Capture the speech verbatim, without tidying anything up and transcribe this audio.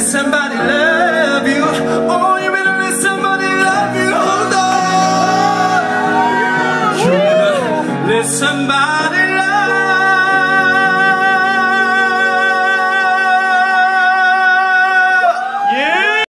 let somebody love you. Oh, you better let somebody love you. Hold on. You better let somebody